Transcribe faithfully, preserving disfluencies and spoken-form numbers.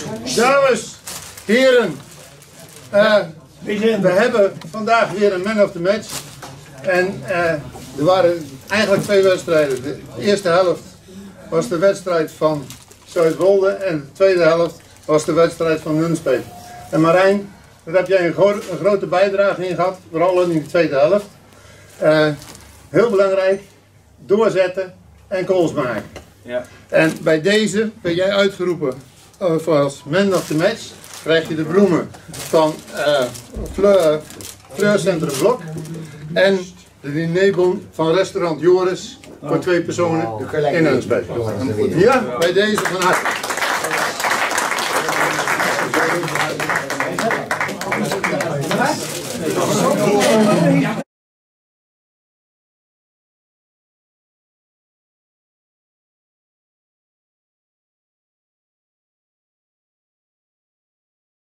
Dames, heren, uh, we hebben vandaag weer een man of the match. En uh, er waren eigenlijk twee wedstrijden. De eerste helft was de wedstrijd van Zuidwolde en de tweede helft was de wedstrijd van Nunspeet. En Marijn, daar heb jij een, gro een grote bijdrage in gehad, vooral in de tweede helft. Uh, heel belangrijk, doorzetten en goals maken. Ja. En bij deze ben jij uitgeroepen uh, als man of the match. Krijg je de bloemen van uh, Fleur, Fleurcentrum Blok en de dinerbon van restaurant Joris voor twee personen in Nunspeet. Ja, bij deze van harte.